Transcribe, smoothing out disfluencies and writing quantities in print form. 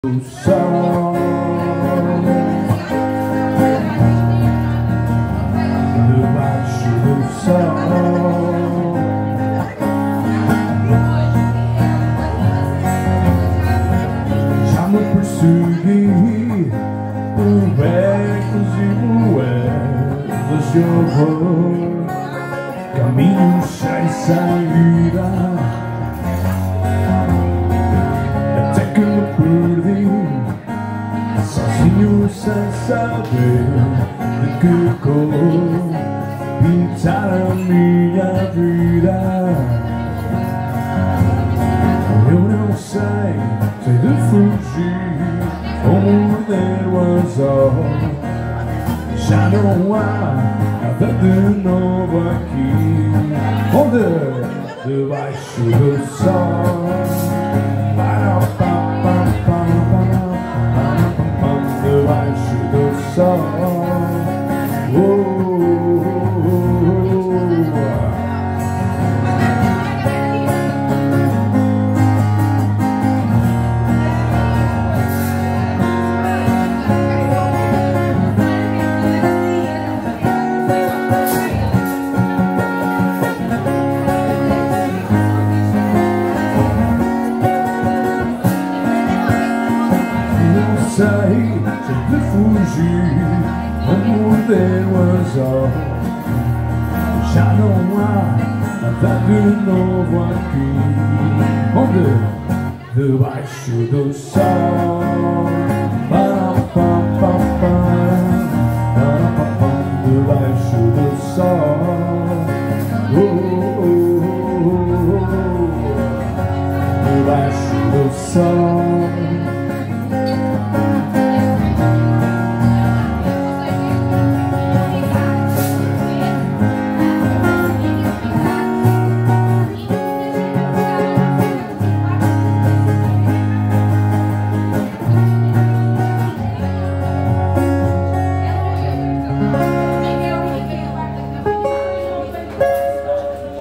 sol, debaixo do sol, já me persegui por becos e moedas de horror, caminhos sem saída, até que me perdi sozinho sem saber de que cor pintar a minha vida. Eu não sei, sei de fugir ou morder o anzol. Já não há nada de novo aqui. Onde? Debaixo do sol. Debaixo do sol. Sei de fugir ou morder o anzol. Já não há nada de novo aqui. Onde? Debaixo do sol. Debaixo do sol. Debaixo do sol.